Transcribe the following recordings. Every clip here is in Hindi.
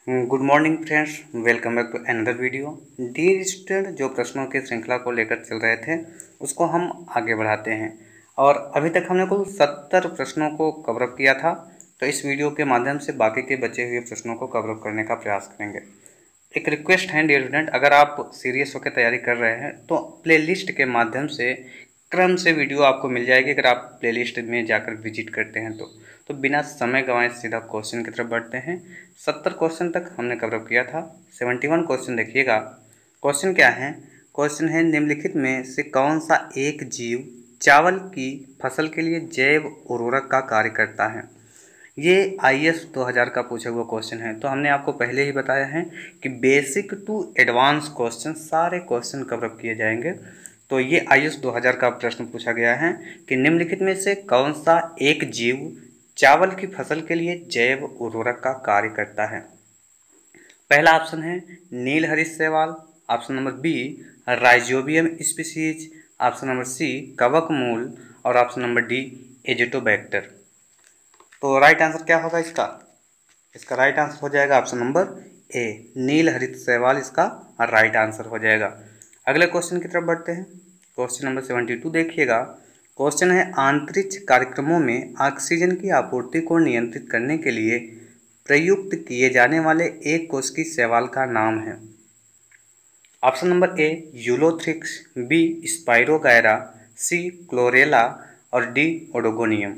Good morning friends, welcome back to another video. Dear student, जो प्रश्नों की श्रृंखला को लेकर चल रहे थे उसको हम आगे बढ़ाते हैं और अभी तक हमने कुल 70 प्रश्नों को कवर अप किया था। तो इस वीडियो के माध्यम से बाकी के बचे हुए प्रश्नों को कवर अप करने का प्रयास करेंगे। एक रिक्वेस्ट है डियर स्टूडेंट, अगर आप सीरियस होकर तैयारी कर रहे हैं तो प्लेलिस्ट के माध्यम से क्रम से वीडियो आपको मिल जाएगी। अगर आप प्लेलिस्ट में जाकर विजिट करते हैं तो बिना समय गंवाए सीधा क्वेश्चन की तरफ बढ़ते हैं। 70 क्वेश्चन तक हमने कवर किया था। 71 क्वेश्चन देखिएगा। क्वेश्चन क्या है? क्वेश्चन है, निम्नलिखित में से कौन सा एक जीव चावल की फसल के लिए जैव उर्वरक का कार्य करता है? ये IAS 2000 का पूछा हुआ क्वेश्चन है। तो हमने आपको पहले ही बताया है कि बेसिक टू एडवांस क्वेश्चन सारे क्वेश्चन कवर किए जाएंगे। तो ये IAS 2000 का प्रश्न पूछा गया है कि निम्नलिखित में से कौन सा एक जीव चावल की फसल के लिए जैव उर्वरक का कार्य करता है? पहला ऑप्शन है नीलहरित शैवाल, option number B rhizobium species, option number C कवकमूल और ऑप्शन नंबर डी एजिटोबैक्टर। तो राइट आंसर क्या होगा इसका? इसका राइट आंसर हो जाएगा ऑप्शन नंबर ए, नीलहरित शैवाल इसका राइट आंसर हो जाएगा। अगले क्वेश्चन की तरफ बढ़ते हैं। क्वेश्चन नंबर 72 देखिएगा। क्वेश्चन है, अंतरिक्ष कार्यक्रमों में ऑक्सीजन की आपूर्ति को नियंत्रित करने के लिए प्रयुक्त किए जाने वाले एक कोश की शैवाल का नाम है। Option number A ulothrix, B spirogyra, C chlorella और डी ओडोगोनियम।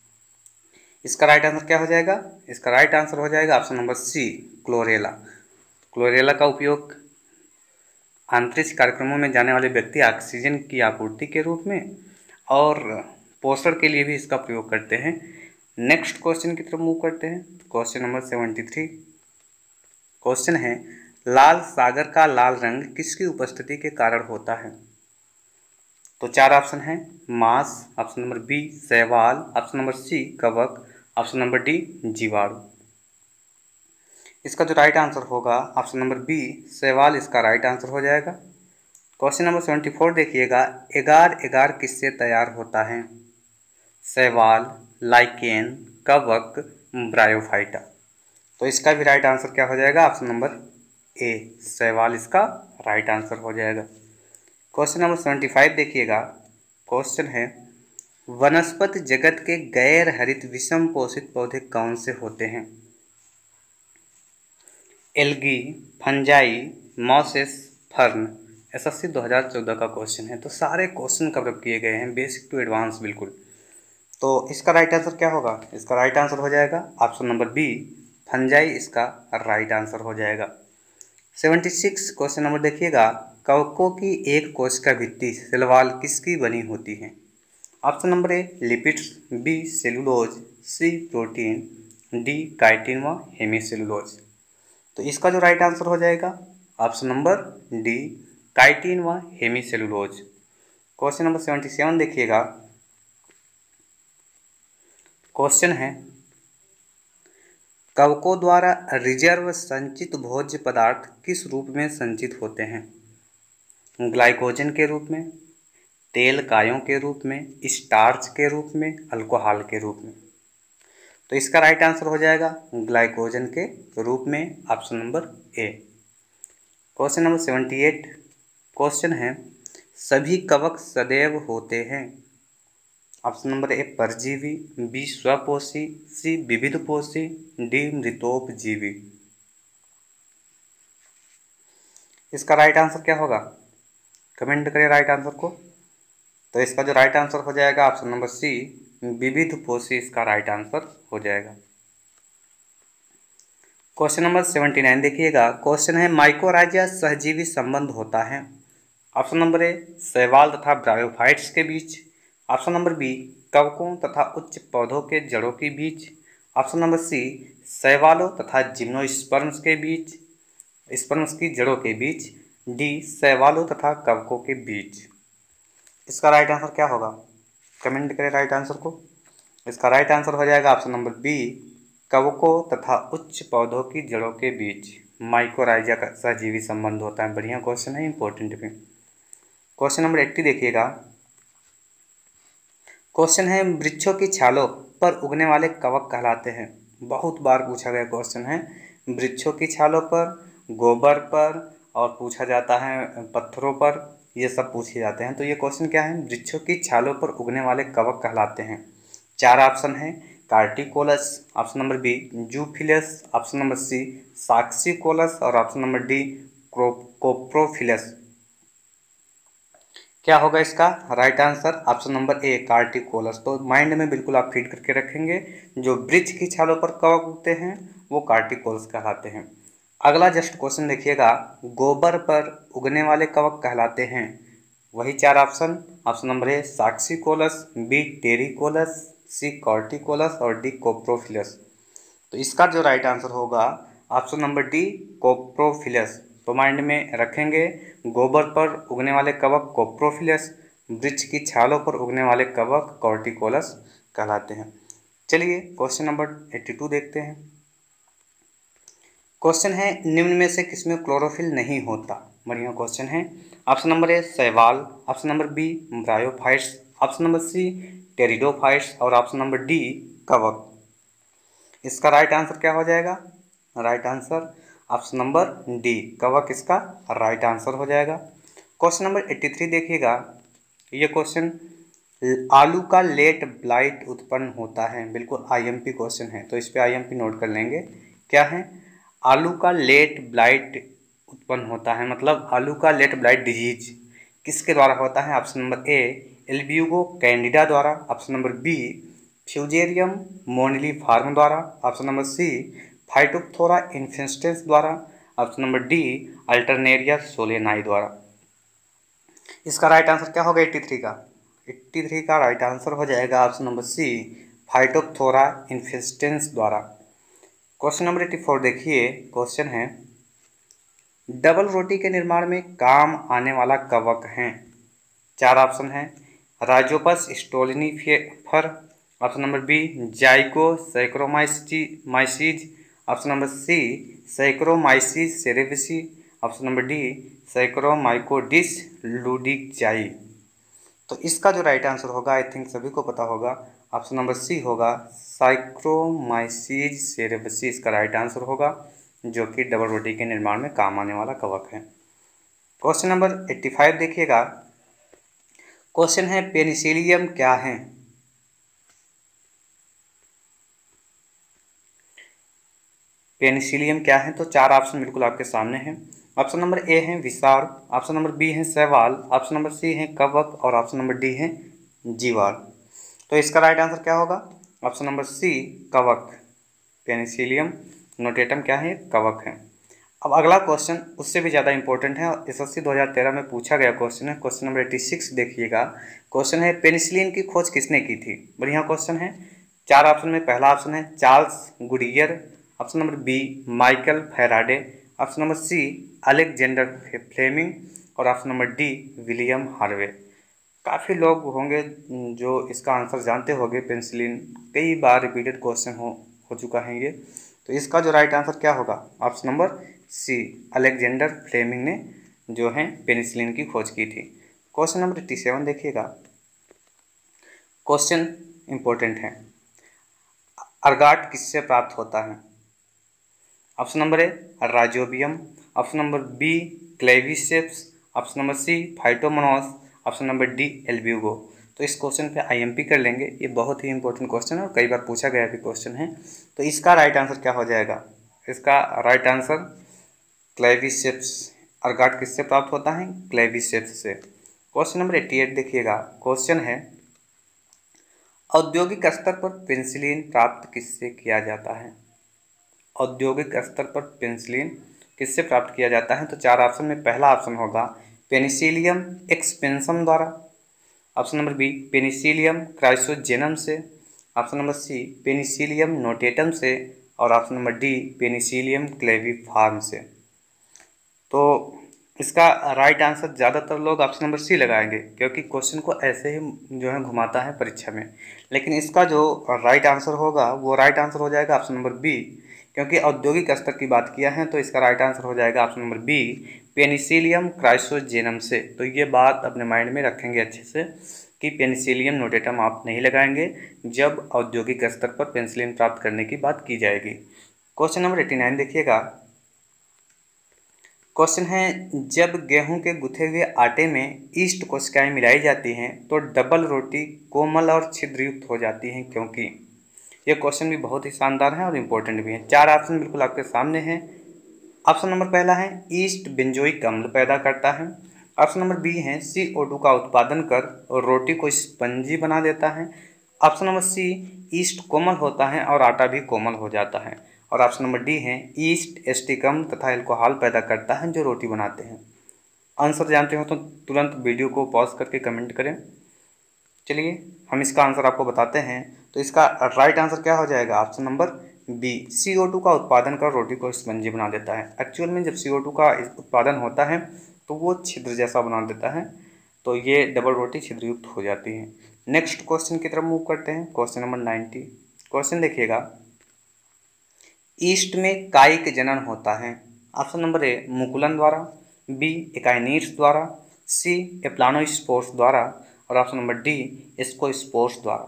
इसका राइट आंसर क्या हो जाएगा? इसका राइट आंसर हो जाएगा option number C chlorella. Chlorella का उपयोग अंतरिक्ष कार्यक्रमों में जाने वाले व्यक्ति ऑक्सीजन की आपूर्ति के रूप में और पोषण के लिए भी इसका प्रयोग करते हैं। नेक्स्ट क्वेश्चन की तरफ मूव करते हैं। Question number 73। क्वेश्चन है, लाल सागर का लाल रंग किसकी उपस्थिति के कारण होता है? तो चार ऑप्शन है, मांस, ऑप्शन नंबर बी शैवाल, ऑप्शन नंबर सी कवक, ऑप्शन नंबर डी जीवाणु। इसका जो राइट आंसर होगा ऑप्शन नंबर बी शैवाल इसका राइट आंसर हो जाएगा। क्वेश्चन नंबर 74 देखिएगा। एगार एगार किससे तैयार होता है? शैवाल, लाइकेन, कवक, ब्रायोफाइटा। तो इसका भी राइट आंसर क्या हो जाएगा? ऑप्शन नंबर ए शैवाल इसका राइट आंसर हो जाएगा। क्वेश्चन नंबर 75 देखिएगा। क्वेश्चन है, वनस्पति जगत के गैर हरित विषम पोषित पौधे कौन से होते हैं? Algae, fungi, mosses, fern. SSC 2014 का क्वेश्चन है। तो सारे क्वेश्चन कवर किए गए हैं बेसिक टू एडवांस बिल्कुल। तो इसका राइट आंसर क्या होगा? इसका राइट आंसर हो जाएगा ऑप्शन नंबर बी फंजाई इसका राइट आंसर हो जाएगा। 76 क्वेश्चन नंबर देखिएगा। कवकों की एक कोशिका भित्ति सेलवाल किसकी बनी होती है? Option number A lipids, B cellulose, C protein, D chitin व हेमीसेलुलोज। तो इसका जो राइट आंसर हो जाएगा ऑप्शन नंबर डी काइटिन व हेमीसेलुलोज। क्वेश्चन नंबर 77 देखिएगा। क्वेश्चन है, कवकों द्वारा रिजर्व संचित भोज्य पदार्थ किस रूप में संचित होते हैं? ग्लाइकोजन के रूप में, तेल कायों के रूप में, स्टार्च के रूप में, अल्कोहल के रूप में। तो इसका राइट आंसर हो जाएगा ग्लाइकोजन के रूप में, option number A. Question number 78। Question है, सभी कवक सदैव होते हैं? ऑप्शन नंबर ए परजीवी, बी स्वपोषी, सी विविधपोषी, डी मृतोपजीवी। इसका राइट आंसर क्या होगा? कमेंट करें राइट आंसर को। तो इसका जो राइट आंसर हो जाएगा ऑप्शन नंबर सी विविधपोषी इसका राइट आंसर हो जाएगा। क्वेश्चन नंबर 79 देखिएगा। क्वेश्चन है, माइकोराइजा सहजीवी संबंध होता है? ऑप्शन नंबर ए शैवाल तथा ब्रायोफाइट्स के बीच, ऑप्शन नंबर बी कवकों तथा उच्च पौधों के जड़ों के बीच, ऑप्शन नंबर सी शैवालों तथा जिम्नोस्पर्म्स के बीच, स्पर्म्स की जड़ों के बीच, डी शैवालों तथा कवकों के बीच। इसका राइट आंसर क्या होगा? कमेंट करें राइट आंसर को। इसका राइट आंसर हो जाएगा ऑप्शन नंबर बी कवकों तथा उच्च पौधों की जड़ों के बीच माइकोराइजा का सहजीवी संबंध होता है। बढ़िया क्वेश्चन है, इंपॉर्टेंट भी। क्वेश्चन नंबर 80 देखिएगा। क्वेश्चन है, वृक्षों की छालों पर उगने वाले कवक कहलाते हैं? बहुत बार पूछा गया क्वेश्चन है। वृक्षों की छालों पर, गोबर पर, और पूछा जाता है पत्थरों पर, ये सब पूछे जाते हैं। तो ये क्वेश्चन क्या है, वृक्षों की छालों पर उगने वाले कवक कहलाते हैं। 4 ऑप्शन है, corticolous, option number B zoophilous, option number C saxicolous और ऑप्शन नंबर डी कोप्रोफिलस। क्या होगा इसका right answer, option number A corticolous. तो माइंड में बिल्कुल आप फीड करके रखेंगे, जो वृक्ष की छालों पर कवक उगते हैं वो कार्टिकोलस कहलाते हैं। अगला जस्ट क्वेश्चन देखिएगा, गोबर पर उगने वाले कवक कहलाते हैं। वही 4 option, option number A saxicolous, B terricolous, C corticolous और डी कोप्रोफिलस। तो इसका जो राइट आंसर होगा ऑप्शन नंबर डी कोप्रोफिलस। तो माइंड में रखेंगे, गोबर पर उगने वाले कवक कोप्रोफिलस, वृक्ष की छालों पर उगने वाले कवक कॉर्टिकोलस कहलाते हैं। चलिए क्वेश्चन नंबर 82 देखते हैं। क्वेश्चन है, निम्न में से किसमें क्लोरोफिल नहीं होता। बढ़िया क्वेश्चन है। ऑप्शन नंबर ए शैवाल, option number B bryophytes, option number C pteridophytes और ऑप्शन नंबर डी कवक। इसका राइट आंसर क्या हो जाएगा, right answer option number D कवक इसका राइट आंसर हो जाएगा। क्वेश्चन नंबर 83 देखिएगा। ये क्वेश्चन, आलू का लेट ब्लाइट उत्पन्न होता है, बिल्कुल आईएमपी क्वेश्चन है, तो इस पे आईएमपी नोट कर लेंगे। क्या है, आलू का लेट ब्लाइट उत्पन्न होता है, मतलब आलू का लेट ब्लाइट डिजीज किसके द्वारा होता है। Option number A albugo candida द्वारा, option number B fusarium moniliforme द्वारा, option number C phytophthora infestans द्वारा, option number D alternaria solani द्वारा। इसका राइट आंसर क्या होगा 83 का, 83 का राइट आंसर हो जाएगा option number C phytophthora infestans द्वारा। क्वेश्चन नंबर 84 देखिए। क्वेश्चन है, डबल रोटी के निर्माण में काम आने वाला कवक है। 4 ऑप्शन है, rhizopus stolonifer, option number B zygosaccharomyces, option number C saccharomyces cerevisiae, option number D saccharomycodes ludwigii. तो इसका जो राइट आंसर होगा, आई थिंक सभी को पता होगा, ऑप्शन नंबर सी होगा साइक्रोमाइसीज सेरेविसी इसका राइट आंसर होगा, जो कि डबल रोटी के निर्माण में काम आने वाला कवक है। क्वेश्चन नंबर 85 देखिएगा। क्वेश्चन है, पेनिसिलियम क्या है। पेनिसिलियम क्या है, तो 4 ऑप्शन बिल्कुल आपके सामने हैं। ऑप्शन नंबर ए है विषाण, ऑप्शन नंबर बी है शैवाल, ऑप्शन नंबर सी है कवक और ऑप्शन नंबर डी है जीवाणु। तो इसका राइट आंसर क्या होगा, ऑप्शन नंबर सी कवक। पेनिसिलियम नोटेटम क्या है, कवक है। अब अगला क्वेश्चन उससे भी ज़्यादा इंपॉर्टेंट है, एसएससी 2013 में पूछा गया क्वेश्चन है। क्वेश्चन नंबर 86 देखिएगा। क्वेश्चन है, पेनिसिलिन की खोज किसने की थी। बढ़िया क्वेश्चन है। 4 ऑप्शन में पहला ऑप्शन है Charles Goodyear, option number B Michael Faraday, option number C Alexander Fleming और option number D William Harvey. काफ़ी लोग होंगे जो इसका आंसर जानते होंगे। पेनिसिलिन कई बार रिपीटेड क्वेश्चन हो चुका है ये। तो इसका जो राइट आंसर क्या होगा, option number C Alexander Fleming ने जो है पेनिसिलिन की खोज की थी। क्वेश्चन नंबर 87 देखिएगा। क्वेश्चन इंपॉर्टेंट है, अर्गाट किससे प्राप्त होता है। Option number A Rhizobium, option number B Claviceps, option number C Phytomonas, option number D Albugo. तो इस क्वेश्चन पे आईएमपी कर लेंगे, ये बहुत ही इंपॉर्टेंट क्वेश्चन है और कई बार पूछा गया भी क्वेश्चन है। तो इसका राइट आंसर क्या हो जाएगा, इसका राइट आंसर क्लेविसेप्स। अर्गाट किससे प्राप्त होता है, क्लेविसेप्स से। क्वेश्चन नंबर 88 देखिएगा। क्वेश्चन है, औद्योगिक स्तर पर पेनिसिलिन प्राप्त किससे किया जाता है। औद्योगिक स्तर पर पेनिसिलिन किससे प्राप्त किया जाता है, तो 4 ऑप्शन में पहला ऑप्शन होगा पेनिसिलियम एक्सपेंसम द्वारा, option number B Penicillium chrysogenum से, option number C Penicillium notatum से और option number D Penicillium claviforme से। तो इसका राइट आंसर ज़्यादातर लोग ऑप्शन नंबर सी लगाएंगे, क्योंकि क्वेश्चन को ऐसे ही जो है घुमाता है परीक्षा में। लेकिन इसका जो राइट आंसर होगा वो राइट आंसर हो जाएगा ऑप्शन नंबर बी, क्योंकि औद्योगिक स्तर की बात किया है। तो इसका राइट आंसर हो जाएगा option number B Penicillium chrysogenum से। तो ये बात अपने माइंड में रखेंगे अच्छे से कि पेनिसिलियम नोटेटम आप नहीं लगाएंगे जब औद्योगिक स्तर पर पेनिसिलिन प्राप्त करने की बात की जाएगी। क्वेश्चन नंबर 89 देखिएगा। क्वेश्चन है, जब गेहूं के गुथे हुए आटे में ईस्ट कोशिकाएं मिलाई जाती हैं तो डबल रोटी कोमल और छिद्रयुक्त हो जाती हैं, क्योंकि। ये क्वेश्चन भी बहुत ही शानदार है और इम्पोर्टेंट भी है। 4 ऑप्शन बिल्कुल आपके सामने हैं। ऑप्शन नंबर पहला है ईस्ट बेंजोइक अम्ल पैदा करता है। ऑप्शन नंबर बी है CO2 का उत्पादन कर रोटी को स्पंजी बना देता है। ऑप्शन नंबर सी, ईस्ट कोमल होता है और आटा भी कोमल हो जाता है। और ऑप्शन नंबर डी है ईस्ट एसिटिक अम्ल तथा एल्कोहल पैदा करता है जो रोटी बनाते हैं। आंसर जानते हो तो तुरंत वीडियो को पॉज करके कमेंट करें। चलिए हम इसका आंसर आपको बताते हैं। तो इसका राइट आंसर क्या हो जाएगा? ऑप्शन नंबर बी, CO2 का उत्पादन कर रोटी को स्पंजी बना देता है। एक्चुअल में जब CO2 का उत्पादन होता है तो वो छिद्र जैसा बना देता है, तो ये डबल रोटी छिद्रयुक्त हो जाती है। नेक्स्ट क्वेश्चन की तरफ मूव करते हैं। Question number 90। क्वेश्चन देखिएगा, ईस्ट में कायिक जनन होता है। ऑप्शन नंबर ए, मुकुलन द्वारा, बी, एकाइनीड्स द्वारा, सी, एप्लानोस्पोर्स द्वारा, और ऑप्शन नंबर डी, एस्कोस्पोर्स द्वारा।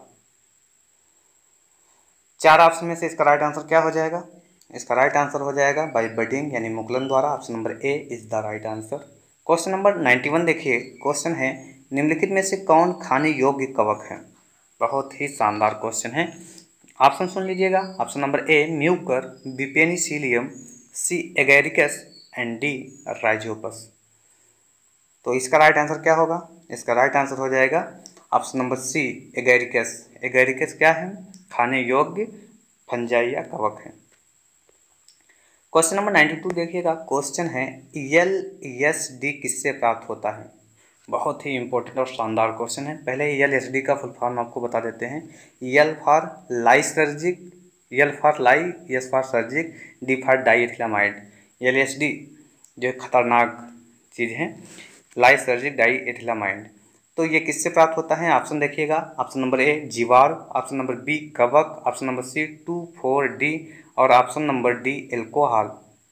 4 ऑप्शन में से इसका राइट आंसर क्या हो जाएगा? इसका राइट आंसर हो जाएगा बाय बडिंग यानी मुकुलन द्वारा। Option number A is the right answer. Question number 91 देखिए। क्वेश्चन है, निम्नलिखित में से कौन खाने योग्य कवक है? बहुत ही शानदार क्वेश्चन है। ऑप्शन सुन लीजिएगा। Option number A, Mucor, B, Penicillium, C, Agaricus and D, Rhizopus. तो इसका राइट आंसर क्या होगा? इसका राइट आंसर हो जाएगा option number C, Agaricus. Agaricus क्या है? खाने योग्य फंजाई या कवक है। क्वेश्चन नंबर 92 देखिएगा। क्वेश्चन है, LSD किससे प्राप्त होता है? बहुत ही इंपॉर्टेंट और शानदार क्वेश्चन है। पहले LSD का फुल फॉर्म आपको बता देते हैं। L for lysergic, L for ly, S for sergic, D for diethylamide. LSD जो खतरनाक चीज़ है, लाइसर्जिक डाईएथिलामाइड। तो ये किससे प्राप्त होता है? ऑप्शन देखिएगा। ऑप्शन नंबर ए, जीवाणु, ऑप्शन नंबर बी, कवक, ऑप्शन नंबर सी, 2,4-D, और ऑप्शन नंबर डी, एल्कोहल।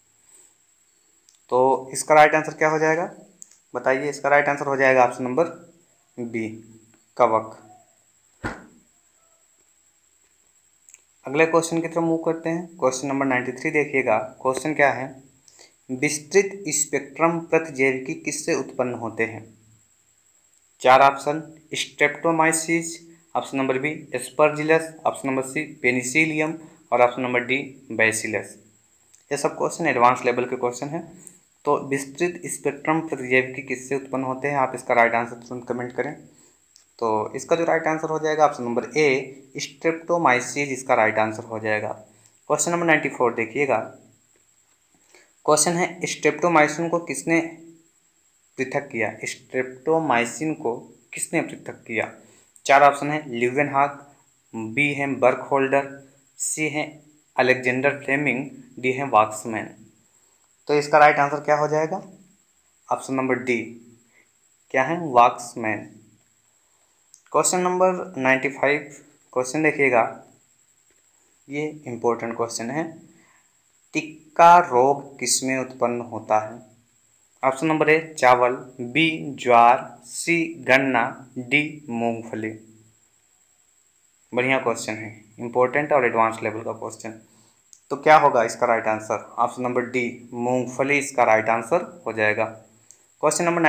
तो इसका राइट आंसर क्या हो जाएगा? बताइए। इसका राइट आंसर हो जाएगा ऑप्शन नंबर बी, कवक। अगले क्वेश्चन की तरफ मूव करते हैं। क्वेश्चन नंबर 93 देखिएगा। क्वेश्चन क्या है, विस्तृत स्पेक्ट्रम प्रतिजैविकी किससे उत्पन्न होते हैं? 4 option, Streptomyces, option number B, Aspergillus, option number C, Penicillium, और ऑप्शन नंबर डी, बैसिलस। ये सब क्वेश्चन एडवांस लेवल के क्वेश्चन हैं। तो विस्तृत स्पेक्ट्रम प्रतिजैविकी किससे उत्पन्न होते हैं? आप इसका राइट आंसर तुरंत कमेंट करें। तो इसका जो राइट आंसर हो जाएगा ऑप्शन नंबर ए, स्ट्रेप्टोमाइसिस इसका राइट आंसर हो जाएगा। क्वेश्चन नंबर 94 देखिएगा। क्वेश्चन है, स्ट्रेप्टोमाइसिन को किसने पृथक किया? स्ट्रेप्टोमाइसिन को किसने पृथक किया? 4 ऑप्शन है, ल्यूवेनहॉक, बी है बर्कहोल्डर, सी है अलेक्जेंडर फ्लेमिंग, डी है वाक्समैन। तो इसका राइट आंसर क्या हो जाएगा? ऑप्शन नंबर डी, क्या है? वाक्समैन। क्वेश्चन नंबर 95 क्वेश्चन देखिएगा। ये इम्पोर्टेंट क्वेश्चन है। टिक्का रोग किसमें उत्पन्न होता है? ऑप्शन नंबर ए, चावल, बी, ज्वार, सी, गन्ना, डी, मूंगफली। बढ़िया क्वेश्चन है, इम्पोर्टेंट और एडवांस लेवल का क्वेश्चन। तो क्या होगा इसका right answer? Option number D, मूंगफली इसका राइट आंसर हो जाएगा। क्वेश्चन नंबर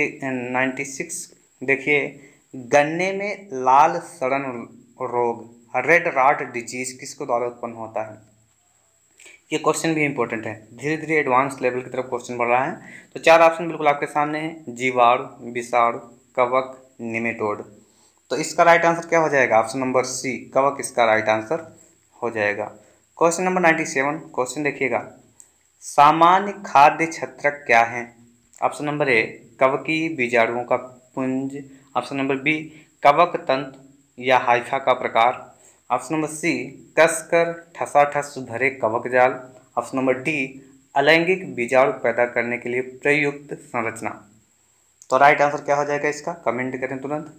96 देखिए। गन्ने में लाल सड़न रोग, रेड रॉट डिजीज किसके द्वारा उत्पन्न होता है? ये क्वेश्चन भी इंपॉर्टेंट है। धीरे धीरे एडवांस लेवल की तरफ क्वेश्चन बढ़ रहा है। तो 4 ऑप्शन बिल्कुल आपके सामने हैं, जीवाणु, विषाणु, कवक, निमेटोड। तो इसका राइट आंसर क्या हो जाएगा? ऑप्शन नंबर सी, कवक इसका राइट आंसर हो जाएगा। क्वेश्चन नंबर 97 क्वेश्चन देखिएगा। सामान्य खाद्य छत्रक क्या है? ऑप्शन नंबर ए, कवकीय बीजाणुओं का पुंज, ऑप्शन नंबर बी, कवक तंतु या हाइफा का प्रकार, ऑप्शन नंबर सी, कसकर ठसाठस भरे कवक जाल, ऑप्शन नंबर डी, अलैंगिक बीजाणु पैदा करने के लिए प्रयुक्त संरचना। तो राइट आंसर क्या हो जाएगा इसका? कमेंट करें तुरंत।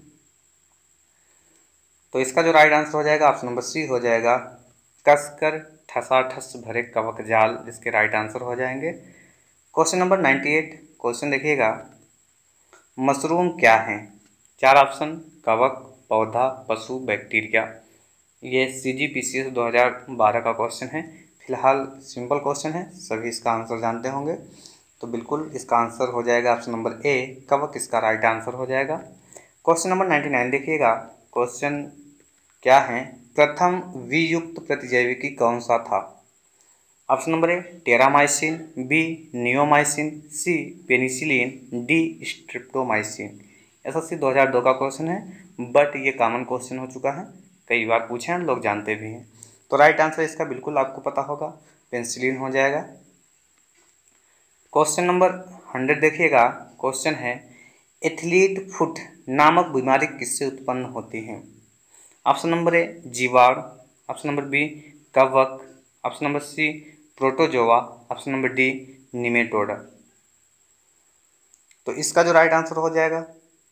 तो इसका जो राइट आंसर हो जाएगा ऑप्शन नंबर सी हो जाएगा, कसकर ठसाठस भरे कवक जाल, जिसके राइट आंसर हो जाएंगे। क्वेश्चन नंबर 98 क्वेश्चन देखिएगा। मशरूम क्या है? 4 ऑप्शन, कवक, पौधा, पशु, बैक्टीरिया। ये CGPCS 2012 का क्वेश्चन है। फिलहाल सिंपल क्वेश्चन है, सभी इसका आंसर जानते होंगे। तो बिल्कुल इसका आंसर हो जाएगा ऑप्शन नंबर ए, कवक इसका राइट आंसर हो जाएगा। क्वेश्चन नंबर 99 देखिएगा। क्वेश्चन क्या है, प्रथम वियुक्त प्रतिजैविकी कौन सा था? Option number A Terramycin, B neomycin, C penicillin, D streptomycin. SSC 2002 का क्वेश्चन है, बट ये कॉमन क्वेश्चन हो चुका है, कई बार पूछे हैं, लोग जानते भी हैं। तो राइट आंसर इसका बिल्कुल आपको पता होगा, पेनिसिलिन हो जाएगा। क्वेश्चन नंबर 100 देखिएगा। क्वेश्चन है, एथलीट फुट नामक बीमारी किससे उत्पन्न होती है? ऑप्शन नंबर ए जीवाणु, ऑप्शन नंबर बी कवक, option number C protozoa, option number D Nematoda. तो इसका जो राइट आंसर हो जाएगा,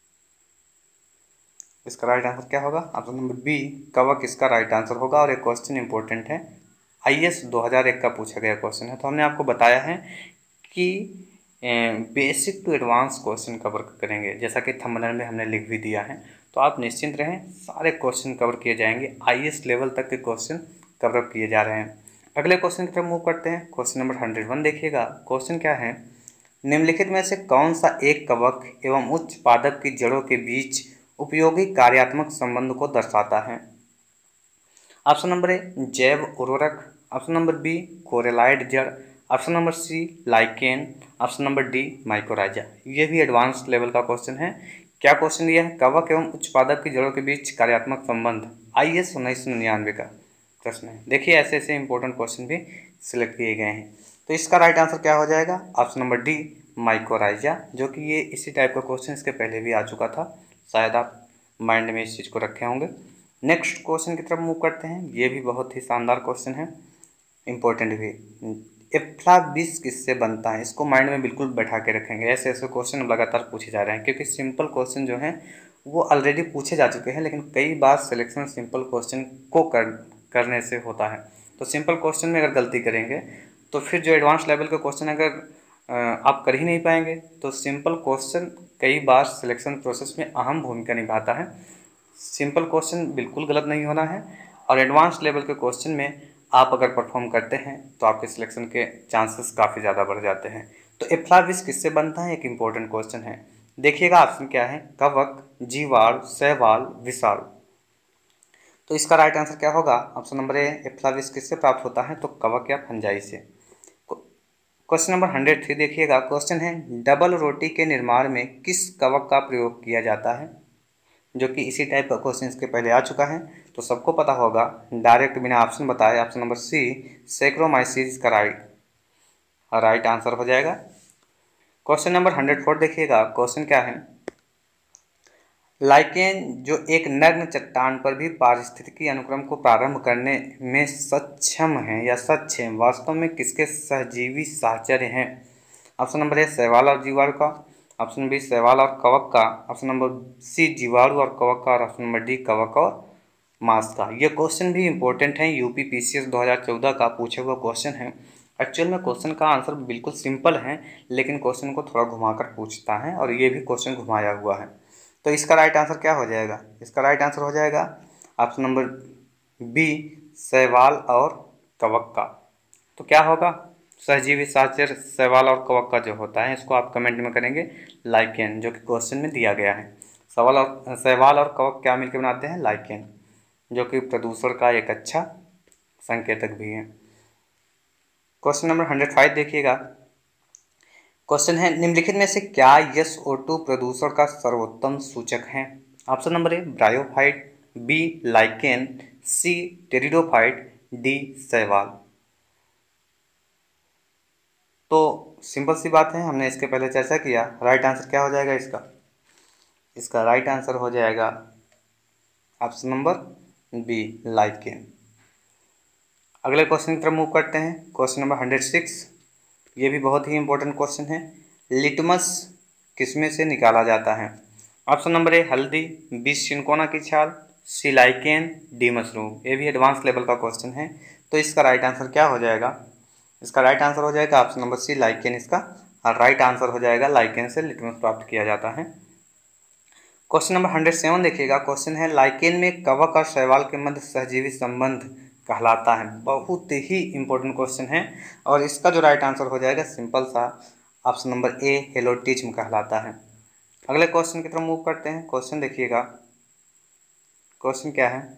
इसका राइट आंसर क्या होगा? ऑप्शन नंबर बी कवक इसका राइट आंसर होगा। और एक क्वेश्चन इंपॉर्टेंट है, आईएएस 2001 का पूछा गया क्वेश्चन है। तो हमने आपको बताया है कि basic to advance question cover करेंगे, जैसा कि थंबनेल में हमने लिख भी दिया है। तो आप निश्चिंत रहें, सारे क्वेश्चन कवर किए जाएंगे, आईएएस लेवल तक के क्वेश्चन कवर किए जा रहे हैं। अगले क्वेश्चन की तरफ मूव करते हैं। क्वेश्चन नंबर 101 देखिएगा। क्वेश्चन क्या है, निम्नलिखित में से कौन सा एक कवक एवं उच्च पादप की जड़ों के बीच उपयोगी कार्यात्मक संबंध को दर्शाता है? ऑप्शन नंबर ए जैव उर्वरक, ऑप्शन नंबर बी कोरेलाइड जड़, option number C lichen, option number D mycorrhiza. ये भी एडवांस लेवल का क्वेश्चन है। क्या क्वेश्चन दिया है? कवक एवं उच्च पादप की जड़ों के बीच कार्यात्मक संबंध, आईएएस 1999 का प्रश्न है। देखिए ऐसे ऐसे इंपॉर्टेंट क्वेश्चन भी सिलेक्ट किए गए हैं। तो इसका राइट आंसर क्या हो जाएगा? ऑप्शन नंबर डी माइकोराइजा, जो कि ये इसी टाइप का क्वेश्चन इसके पहले भी आ चुका था, शायद आप माइंड में इस चीज़ को रखे होंगे। नेक्स्ट क्वेश्चन की तरफ मूव करते हैं। ये भी बहुत ही शानदार क्वेश्चन है, इंपॉर्टेंट भी। एफ्लाविस किससे बनता है? इसको माइंड में बिल्कुल बैठा के रखेंगे, ऐसे ऐसे क्वेश्चन लगातार पूछे जा रहे हैं, क्योंकि सिंपल क्वेश्चन जो हैं वो ऑलरेडी पूछे जा चुके हैं, लेकिन कई बार सिलेक्शन सिंपल क्वेश्चन को करने से होता है। तो सिंपल क्वेश्चन में अगर गलती करेंगे तो फिर जो एडवांस लेवल के क्वेश्चन अगर आप कर ही नहीं पाएंगे। तो सिंपल क्वेश्चन कई बार सिलेक्शन प्रोसेस में अहम भूमिका निभाता है। सिंपल क्वेश्चन बिल्कुल गलत नहीं होना है, और एडवांस लेवल के क्वेश्चन में आप अगर परफॉर्म करते हैं तो आपके सिलेक्शन के चांसेस काफ़ी ज़्यादा बढ़ जाते हैं। तो एफ्लाविस किससे बनता है? एक इम्पोर्टेंट क्वेश्चन है। देखिएगा ऑप्शन क्या है, कवक, जीवाणु, शैवाल, विषाणु। तो इसका राइट आंसर क्या होगा? ऑप्शन नंबर ए एफ्लाविस किससे प्राप्त होता है? तो कवक या फंजाई से। क्वेश्चन नंबर 103 देखिएगा। क्वेश्चन है, डबल रोटी के निर्माण में किस कवक का प्रयोग किया जाता है? जो कि इसी टाइप का क्वेश्चन इसके पहले आ चुका है, तो सबको पता होगा, डायरेक्ट बिना ऑप्शन बताए। ऑप्शन नंबर सी सैक्रोमाइसिस का राइट आंसर हो जाएगा। क्वेश्चन नंबर 104 देखिएगा। क्वेश्चन क्या है, लाइकेन जो एक नग्न चट्टान पर भी पारिस्थितिकी अनुक्रम को प्रारंभ करने में सक्षम है या सच है, वास्तव में किसके सहजीवी साहचर्य हैं? ऑप्शन नंबर ए शैवाल और जीवाणु का, ऑप्शन बी शैवाल और कवक का, ऑप्शन नंबर सी जीवाणु और कवक का, और ऑप्शन नंबर डी कवक और मांस का। ये क्वेश्चन भी इंपॉर्टेंट है, यूपी पीसीएस 2014 का पूछा हुआ क्वेश्चन है। एक्चुअल में क्वेश्चन का आंसर बिल्कुल सिंपल है, लेकिन क्वेश्चन को थोड़ा घुमाकर पूछता है, और ये भी क्वेश्चन घुमाया हुआ है। तो इसका राइट आंसर क्या हो जाएगा? इसका राइट आंसर हो जाएगा ऑप्शन नंबर बी शैवाल और कवक का। तो क्या होगा? सहजीवी साहचर्य शैवाल और कवक का जो होता है, इसको आप कमेंट में करेंगे लाइकेन, जो कि क्वेश्चन में दिया गया है। शैवाल और कवक क्या मिलकर बनाते हैं? लाइकेन, जो कि प्रदूषण का एक अच्छा संकेतक भी है। क्वेश्चन नंबर 105 देखिएगा। क्वेश्चन है, निम्नलिखित में से क्या SO2 प्रदूषण का सर्वोत्तम सूचक है? Option number A bryophyte, B lichen, C pteridophyte, D शैवाल। तो सिंपल सी बात है, हमने इसके पहले चर्चा किया। राइट आंसर क्या हो जाएगा इसका? इसका राइट आंसर हो जाएगा ऑप्शन नंबर बी लाइकेन। अगले क्वेश्चन की तरफ मूव करते हैं। क्वेश्चन नंबर 106, ये भी बहुत ही इंपॉर्टेंट क्वेश्चन है। लिटमस किसमें से निकाला जाता है? ऑप्शन नंबर ए हल्दी, बी सिनकोना की छाल, सी लाइकेन, डी मशरूम। ये भी एडवांस लेवल का क्वेश्चन है। तो इसका राइट आंसर क्या हो जाएगा? इसका राइट आंसर हो जाएगा ऑप्शन नंबर सी लाइकेन, इसका राइट आंसर हो जाएगा। लाइकेन से लिटमस प्राप्त किया जाता है। क्वेश्चन नंबर 107 देखिएगा। क्वेश्चन है, लाइकेन में कवक और शैवाल के मध्य सहजीवी संबंध कहलाता है? बहुत ही इंपॉर्टेंट क्वेश्चन है और इसका जो राइट आंसर हो जाएगा सिंपल सा ऑप्शन नंबर ए, हेलोटिज्म कहलाता है। अगले क्वेश्चन की तरफ मूव करते हैं। क्वेश्चन देखिएगा, क्वेश्चन क्या है?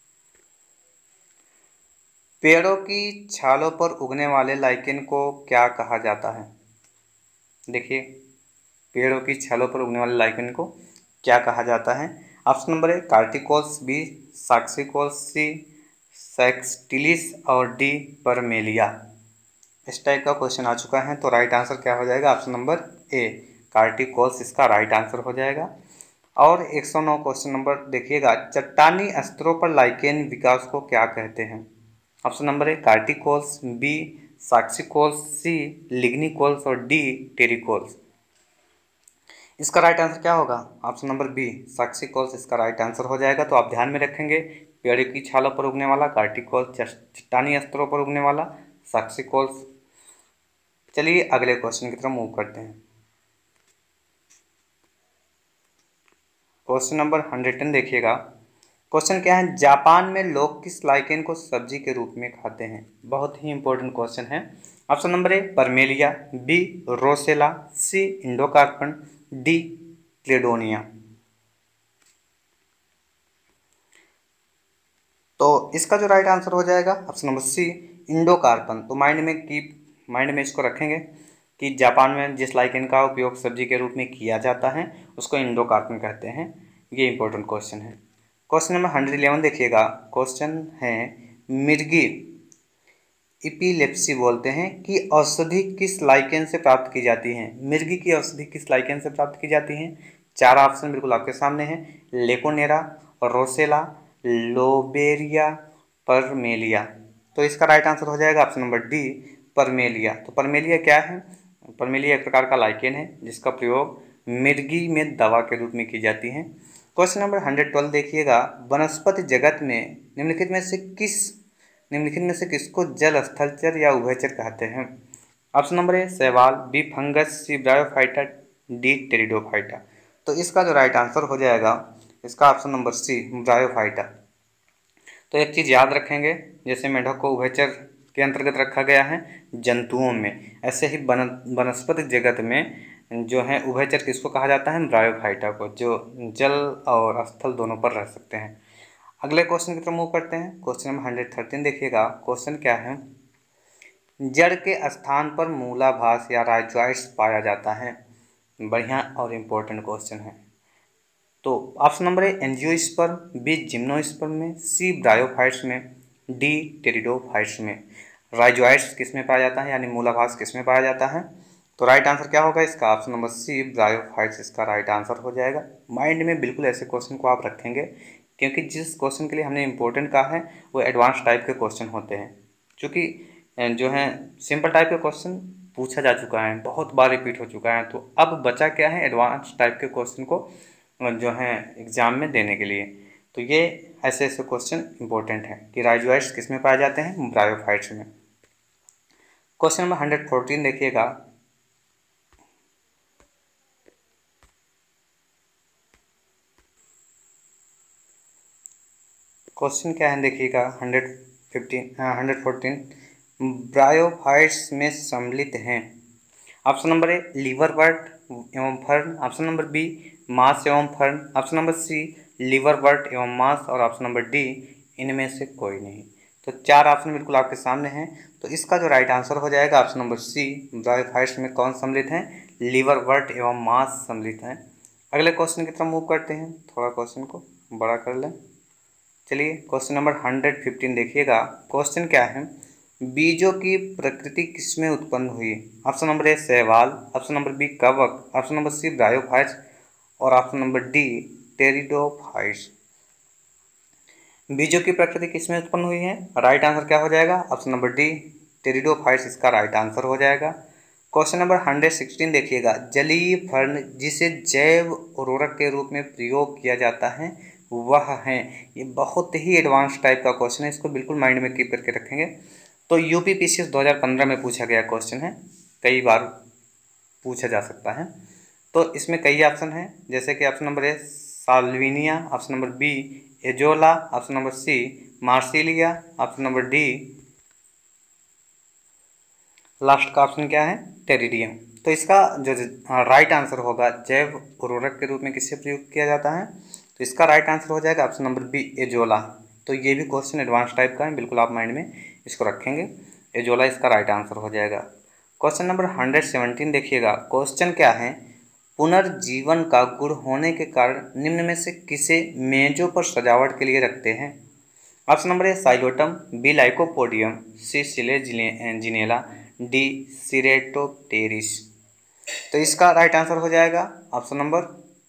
पेड़ों की छालों पर उगने वाले लाइकेन को क्या कहा जाता है? देखिए, पेड़ों की छालों पर उगने वाले लाइकेन को क्या कहा जाता है? Option number A corticoles, B saxicoles, C saxatilis और डी परमेलिया। इस टाइप का क्वेश्चन आ चुका है, तो राइट आंसर क्या हो जाएगा? ऑप्शन नंबर ए कार्टिकोल्स इसका राइट आंसर हो जाएगा। और 109 क्वेश्चन नंबर देखिएगा, चट्टानी स्तरों पर लाइकेन विकास को क्या कहते हैं? Option number A corticoles, B saxicoles, C lignicoles और डी टेरिकोल्स। इसका राइट आंसर क्या होगा? ऑप्शन नंबर बी साक्सिकोल्स इसका राइट आंसर हो जाएगा। तो आप ध्यान में रखेंगे, पेड़ की छालों पर उगने वाला कार्टिकोल्स, चट्टानी स्तरों पर उगने वाला साक्सिकोल्स। चलिए अगले क्वेश्चन की तरफ मूव करते हैं। क्वेश्चन नंबर 110 देखिएगा। क्वेश्चन क्या है? जापान में लोग किस लाइकेन को सब्जी के रूप में खाते हैं? बहुत ही इंपॉर्टेंट क्वेश्चन है। Option number A Parmelia, B Roccella, C Endocarpon, D Cladonia. तो इसका जो राइट आंसर हो जाएगा ऑप्शन नंबर सी इंडोकार्पन। तो माइंड में इसको रखेंगे कि जापान में जिस लाइकेन का उपयोग सब्जी के रूप में किया जाता है उसको इंडोकार्पन कहते हैं। ये इंपॉर्टेंट क्वेश्चन है। क्वेश्चन नंबर 111 देखिएगा। क्वेश्चन है मिर्गी इपिलेप्सी बोलते हैं कि औषधि किस लाइकेन से प्राप्त की जाती है? मिर्गी की औषधि किस लाइकेन से प्राप्त की जाती है? 4 ऑप्शन बिल्कुल आपके सामने हैं, लेकोनेरा, रोसेला, लोबेरिया, परमेलिया। तो इसका राइट आंसर हो जाएगा ऑप्शन नंबर डी परमेलिया। तो परमेलिया क्या है? परमेलिया एक प्रकार का लाइकेन है जिसका प्रयोग मिर्गी में दवा के रूप में की जाती है। क्वेश्चन नंबर 112 देखिएगा। वनस्पति जगत में निम्नलिखित में से किसको जल स्थलचर या उभयचर कहते हैं? ऑप्शन नंबर ए शैवाल, B fungus, C bryophyta, D pteridophyta. तो इसका जो राइट आंसर हो जाएगा इसका ऑप्शन नंबर सी ब्रायोफाइटा। तो एक चीज़ याद रखेंगे, जैसे मेढक को उभयचर के अंतर्गत रखा गया है जंतुओं में, ऐसे ही वनस्पति जगत में जो है उभयचर किसको कहा जाता है? ब्रायोफाइटा को, जो जल और स्थल दोनों पर रह सकते हैं। अगले क्वेश्चन की तरफ मूव करते हैं। क्वेश्चन नंबर 113 देखिएगा। क्वेश्चन क्या है? जड़ के स्थान पर मूलाभास या राइजोइट्स पाया जाता है। बढ़िया और इम्पोर्टेंट क्वेश्चन है। तो option number A angiosperm, B gymnosperm में, सी ब्रायोफाइट्स में, डी टेरिडोफाइट्स में। राइजोइट्स किस में पाया जाता है यानी मूलाभास किस में पाया जाता है? तो राइट आंसर क्या होगा इसका? ऑप्शन नंबर सी ब्रायोफाइट्स इसका राइट आंसर हो जाएगा। माइंड में बिल्कुल ऐसे क्वेश्चन को आप रखेंगे, क्योंकि जिस क्वेश्चन के लिए हमने इम्पोर्टेंट कहा है वो एडवांस टाइप के क्वेश्चन होते हैं। क्योंकि जो है सिंपल टाइप के क्वेश्चन पूछा जा चुका है, बहुत बार रिपीट हो चुका है, तो अब बचा क्या है? एडवांस टाइप के क्वेश्चन को जो है एग्ज़ाम में देने के लिए। तो ये ऐसे क्वेश्चन इंपॉर्टेंट है कि राइजोइट्स किस में पाए जाते हैं? ब्रायोफाइट्स में। क्वेश्चन नंबर 114 देखिएगा। क्वेश्चन क्या है देखिएगा 114 ब्रायोफाइट्स में सम्मिलित हैं। ऑप्शन नंबर ए लीवरवर्ट एवं fern, option number B moss एवं fern, option number C liverwort एवं मांस और ऑप्शन नंबर डी इनमें से कोई नहीं। तो 4 ऑप्शन बिल्कुल आपके सामने हैं। तो इसका जो राइट आंसर हो जाएगा ऑप्शन नंबर सी ब्रायोफाइट्स में कौन सम्मिलित हैं? लीवरवर्ट एवं मांस सम्मिलित हैं। अगले क्वेश्चन की तरफ मूव करते हैं, थोड़ा क्वेश्चन को बड़ा कर लें। चलिए क्वेश्चन नंबर 115 देखिएगा। क्वेश्चन क्या है? बीजों की प्रकृति किसमें उत्पन्न हुई? ऑप्शन नंबर ए शैवाल, ऑप्शन नंबर बी कवक, ऑप्शन नंबर सी ब्रायोफाइट्स और ऑप्शन नंबर डी टेरिडोफाइट्स। बीजों की प्रकृति किसमें उत्पन्न हुई है? राइट आंसर क्या हो जाएगा? ऑप्शन नंबर डी टेरिडोफाइट्स इसका राइट आंसर हो जाएगा। क्वेश्चन नंबर 116 देखिएगा। जलीय फर्न जिसे जैव उर्वरक के रूप में प्रयोग किया जाता है वह है, ये बहुत ही एडवांस टाइप का क्वेश्चन है, इसको बिल्कुल माइंड में कीप करके रखेंगे। तो यूपीपीसीएस 2015 में पूछा गया क्वेश्चन है, कई बार पूछा जा सकता है। तो इसमें कई ऑप्शन हैं, जैसे कि option number A Salvinia, option number B Azolla, option number C Marsilea, option number D last का ऑप्शन क्या है, टेरिडियम। तो इसका जो राइट आंसर होगा, जैव उर्वरक के रूप में किससे प्रयोग किया जाता है, तो इसका राइट आंसर हो जाएगा ऑप्शन नंबर बी, एजोला। तो ये भी क्वेश्चन एडवांस टाइप का है, बिल्कुल आप माइंड में इसको रखेंगे, एजोला इसका राइट आंसर हो जाएगा। क्वेश्चन नंबर 117 देखिएगा, क्वेश्चन क्या है, पुनर्जीवन का गुण होने के कारण निम्न में से किसे मेजों पर सजावट के लिए रखते हैं। Option number A Psilotum, B Lycopodium, C Selaginella, D Ceratopteris. तो इसका राइट आंसर हो जाएगा ऑप्शन नंबर,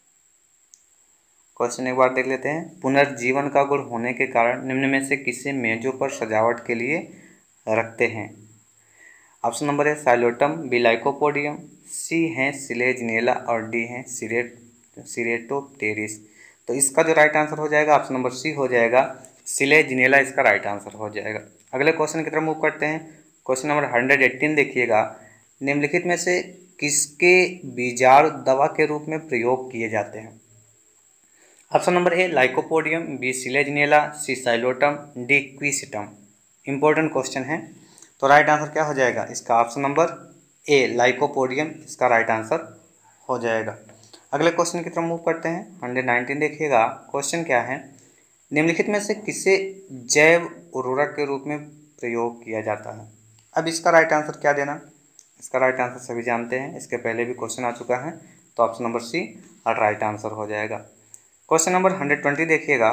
क्वेश्चन एक बार देख लेते हैं, पुनर्जीवन का गुण होने के कारण निम्न में से किसे मेजों पर सजावट के लिए रखते हैं। ऑप्शन नंबर है साइलोटम, बी लाइकोपोडियम, सी है सिलेजिनेला और डी है सिरेटोप्टेरिस। तो इसका जो राइट आंसर हो जाएगा ऑप्शन नंबर सी हो जाएगा, सिलेजिनेला इसका राइट आंसर हो जाएगा। अगले क्वेश्चन की तरफ मूव करते हैं। क्वेश्चन नंबर 118 देखिएगा, निम्नलिखित में से किसके बीजाणु दवा के रूप में प्रयोग किए जाते हैं। Option number A Lycopodium, B Selaginella, C Psilotum, D Equisetum. Important question है, तो राइट आंसर क्या हो जाएगा इसका, ऑप्शन नंबर ए लाइकोपोडियम इसका राइट आंसर हो जाएगा। अगले क्वेश्चन की तरफ मूव करते हैं। 119 देखिएगा, क्वेश्चन क्या है, निम्नलिखित में से किसे जैव उर्वरक के रूप में प्रयोग किया जाता है। अब इसका राइट आंसर क्या देना, इसका राइट आंसर सभी जानते हैं, इसके पहले भी क्वेश्चन आ चुका है, तो option number C right answer हो जाएगा। क्वेश्चन नंबर 120 देखिएगा,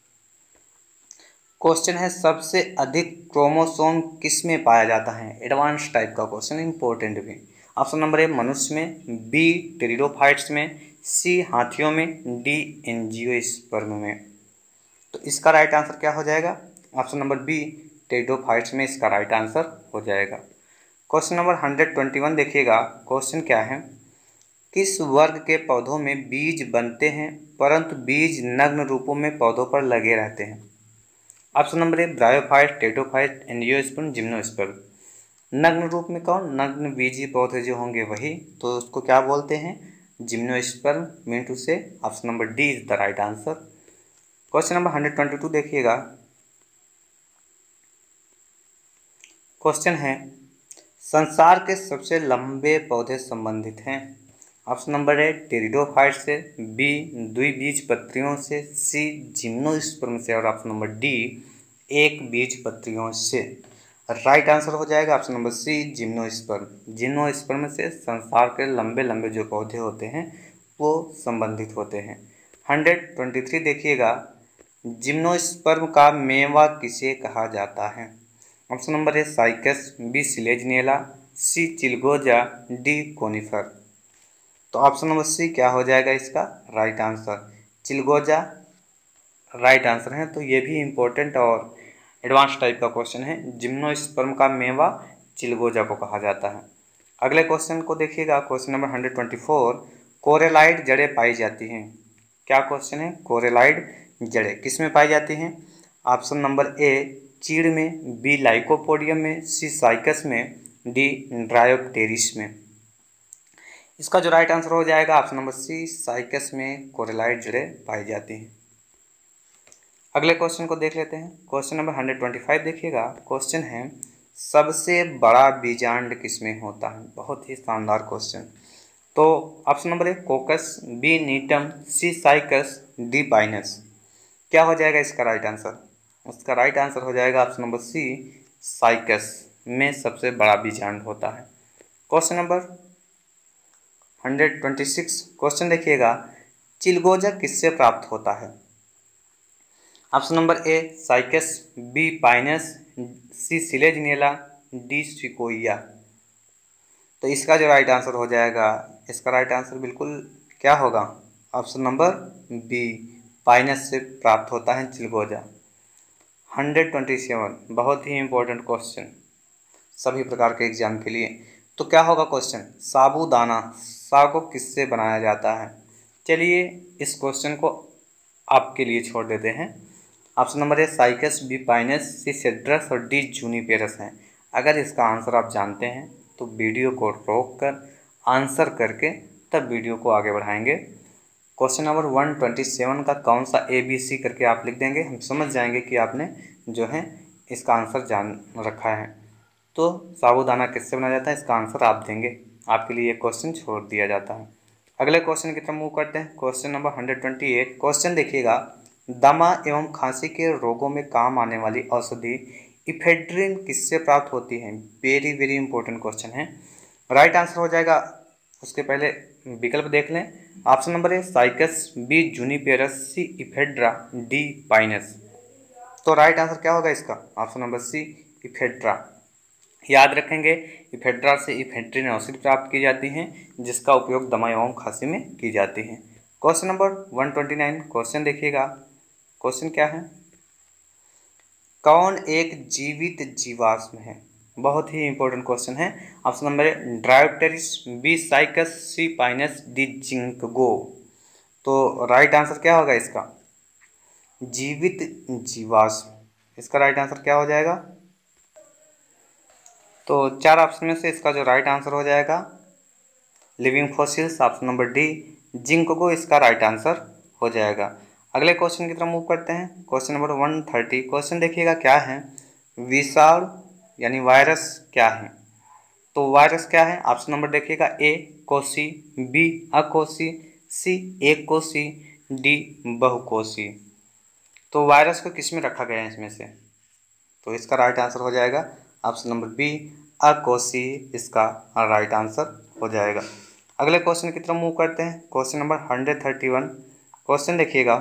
क्वेश्चन है सबसे अधिक क्रोमोसोम किस में पाया जाता है। एडवांस टाइप का क्वेश्चन, इंपॉर्टेंट भी। ऑप्शन नंबर ए मनुष्य में, बी टेरिडोफाइट्स में, सी हाथियों में, डी एंजियोस्पर्म में। तो इसका राइट आंसर क्या हो जाएगा, ऑप्शन नंबर बी टेरिडोफाइट्स में इसका राइट आंसर हो जाएगा। क्वेश्चन नंबर 121 देखिएगा, क्वेश्चन क्या है, किस वर्ग के पौधों में बीज बनते हैं परंतु बीज नग्न रूपों में पौधों पर लगे रहते हैं। Option number A bryophyte, pteridophyte, angiosperm, gymnosperm. नग्न रूप में कौन, नग्न बीजी पौधे जो होंगे वही, तो उसको क्या बोलते हैं, gymnosperm. Mean to say option number D is the right answer. Question number 122 देखिएगा, क्वेश्चन है संसार के सबसे लंबे पौधे संबंधित हैं। ऑप्शन नंबर ए टेरिडोफाइट से, बी द्विबीजपत्रियों से, सी जिम्नोस्पर्म से और ऑप्शन नंबर डी एक बीजपत्रियों से। राइट आंसर हो जाएगा option number C gymnosperm. Gymnosperm से संसार के लंबे लंबे जो पौधे होते हैं वो संबंधित होते हैं। 123 देखिएगा, जिम्नोस्पर्म का मेवा किसे कहा जाता है। Option number A Cycas, B Selaginella, C चिलगोजा, डी कोनिफर। तो ऑप्शन नंबर सी क्या हो जाएगा इसका राइट आंसर, चिलगोजा राइट आंसर है। तो ये भी इम्पोर्टेंट और एडवांस टाइप का क्वेश्चन है, जिम्नोस्पर्म का मेवा चिलगोजा को कहा जाता है। अगले क्वेश्चन को देखिएगा, क्वेश्चन नंबर 124, कोरेलाइड जड़ें पाई जाती हैं। क्या क्वेश्चन है, कोरेलाइड जड़ें किस में पाई जाती हैं। ऑप्शन नंबर ए चीड़ में, बी लाइकोपोडियम में, सी साइकस में, डी ड्रायोप्टेरिस में। इसका जो राइट आंसर हो जाएगा ऑप्शन नंबर सी साइकस में कोरेलाइड जड़ें पाई जाती हैं। अगले क्वेश्चन को देख लेते हैं। क्वेश्चन नंबर 125 देखिएगा, क्वेश्चन है सबसे बड़ा बीजांड किसमें होता है। बहुत ही शानदार क्वेश्चन। तो option number A Coccus, B Gnetum, C Cycas, D Pinus. क्या हो जाएगा इसका राइट आंसर, उसका राइट आंसर हो जाएगा ऑप्शन नंबर सी साइकस में सबसे बड़ा बीजांड होता है। क्वेश्चन नंबर 126 क्वेश्चन देखिएगा, चिलगोजा किससे प्राप्त होता है। Option number A Cycas, B Pinus, C Selaginella, D Sequoia. तो इसका जो राइट आंसर हो जाएगा, इसका राइट आंसर बिल्कुल क्या होगा, ऑप्शन नंबर बी पाइनस से प्राप्त होता है चिलगोजा। 127 बहुत ही इंपॉर्टेंट क्वेश्चन सभी प्रकार के एग्जाम के लिए। तो क्या होगा क्वेश्चन, साबूदाना सागो किससे बनाया जाता है। चलिए इस क्वेश्चन को आपके लिए छोड़ देते हैं। Option number A Cycas, B Pinus, C Citrus और डी जूनिपेरस हैं। अगर इसका आंसर आप जानते हैं तो वीडियो को रोक कर आंसर करके तब वीडियो को आगे बढ़ाएंगे। क्वेश्चन नंबर 127 का कौन सा ABC करके आप लिख देंगे, हम समझ जाएंगे कि आपने जो है इसका आंसर जान रखा है। तो साबूदाना किससे बनाया जाता है, इसका आंसर आप देंगे, आपके लिए ये क्वेश्चन छोड़ दिया जाता है। अगले क्वेश्चन की तरफ मूव करते हैं। Question number 128। क्वेश्चन देखिएगा, दमा एवं खांसी के रोगों में काम आने वाली औषधि इफेड्रिन किससे प्राप्त होती है। वेरी वेरी इंपॉर्टेंट क्वेश्चन है। राइट आंसर हो जाएगा, उसके पहले विकल्प देख लें। Option number A Cycas, B Juniperus, C Ephedra, D Pinus. तो राइट आंसर क्या होगा इसका, ऑप्शन नंबर सी इफेड्रा। याद रखेंगे, इफेड्रा से इफेड्रिन औषधि प्राप्त की जाती है जिसका उपयोग दमा एवं खांसी में की जाती है। Question number 129। क्वेश्चन देखिएगा, क्वेश्चन क्या है, कौन एक जीवित जीवाश्म है। बहुत ही इंपॉर्टेंट क्वेश्चन है। Option number A Dryopteris, B Cycas, C Pinus, D Ginkgo. तो राइट आंसर क्या होगा इसका, जीवित जीवाश्म, इसका राइट आंसर क्या हो जाएगा। तो 4 ऑप्शन में से इसका जो राइट आंसर हो जाएगा living fossils, option number D Ginkgo इसका राइट आंसर हो जाएगा। अगले क्वेश्चन की तरफ मूव करते हैं। Question number 130। क्वेश्चन देखिएगा क्या है, विषाणु यानी वायरस क्या है। तो वायरस क्या है, ऑप्शन नंबर देखिएगा ए कोशी, बी अकोशी, सी एक कोशी, डी बहुकोशी। तो वायरस को किस में रखा गया है इसमें से, तो इसका राइट आंसर हो जाएगा ऑप्शन नंबर बी अकोशी, इसका राइट आंसर हो जाएगा। अगले क्वेश्चन की तरफ मूव करते हैं। Question number 131। क्वेश्चन देखिएगा,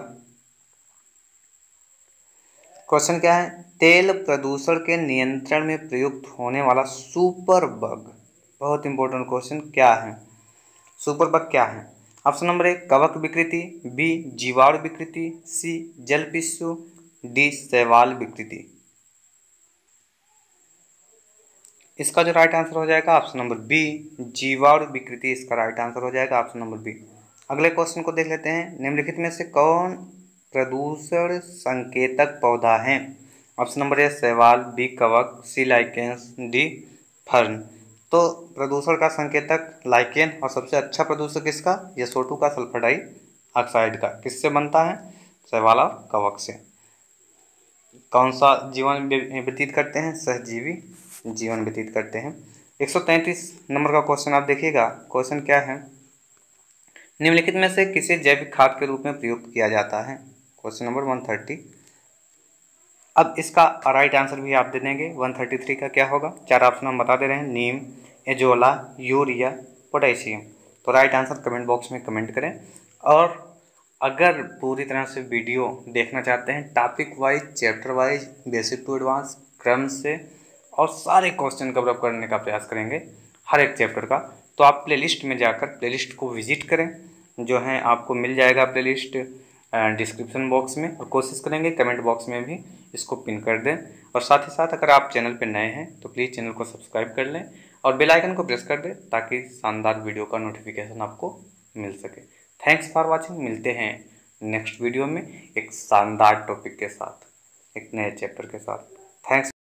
क्वेश्चन क्या है, तेल प्रदूषण के नियंत्रण में प्रयुक्त होने वाला सुपर बग। बहुत इंपॉर्टेंट क्वेश्चन, क्या है सुपर बग क्या है। ऑप्शन नंबर ए कवक विकृति, बी जीवाणु विकृति, सी जल पिस्सू, डी शैवाल विकृति। इसका जो राइट आंसर हो जाएगा ऑप्शन नंबर बी जीवाणु विकृति, इसका राइट आंसर हो जाएगा ऑप्शन नंबर बी। अगले क्वेश्चन को देख लेते हैं। निम्नलिखित में से कौन प्रदूषण संकेतक पौधा है। ऑप्शन नंबर ए शैवाल, बी कवक, सी लाइकेन्स, डी फर्न। तो प्रदूषण का संकेतक लाइकेन, और सबसे अच्छा प्रदूषक किसका, ये SO2 का सल्फर डाइऑक्साइड का, किससे बनता है, शैवाल और कवक से। कौन सा जीवन व्यतीत करते हैं, सहजीवी जीवन व्यतीत करते हैं। 133 नंबर का क्वेश्चन आप देखिएगा। क्वेश्चन क्या है, निम्नलिखित में से किसे जैविक खाद के रूप में प्रयुक्त किया जाता है। Question number 130। अब इसका राइट आंसर भी आप दे देंगे। 133 का क्या होगा, 4 ऑप्शन हम बता दे रहे हैं, नीम, एजोला, यूरिया, पोटेशियम। तो राइट आंसर कमेंट बॉक्स में कमेंट करें। और अगर पूरी तरह से वीडियो देखना चाहते हैं topic wise, chapter wise, basic to advance क्रम से, और सारे क्वेश्चन कवर अप करने का प्रयास करेंगे हर एक चैप्टर का, तो आप प्लेलिस्ट में जाकर प्लेलिस्ट को विजिट करें, जो है आपको मिल जाएगा प्लेलिस्ट डिस्क्रिप्शन बॉक्स में, और कोशिश करेंगे कमेंट बॉक्स में भी इसको पिन कर दें। और साथ ही साथ अगर आप चैनल पर नए हैं तो प्लीज़ चैनल को सब्सक्राइब कर लें और बेल आइकन को प्रेस कर दें ताकि शानदार वीडियो का नोटिफिकेशन आपको मिल सके। Thanks for watching. मिलते हैं नेक्स्ट वीडियो में एक शानदार टॉपिक के साथ, एक नए चैप्टर के साथ। थैंक्स।